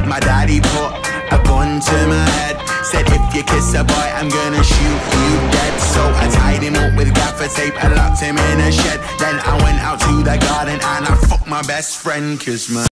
My daddy put a gun to my head, said if you kiss a boy I'm gonna shoot you dead. So I tied him up with gaffer tape and locked him in a shed. Then I went out to the garden and I fucked my best friend, 'cause my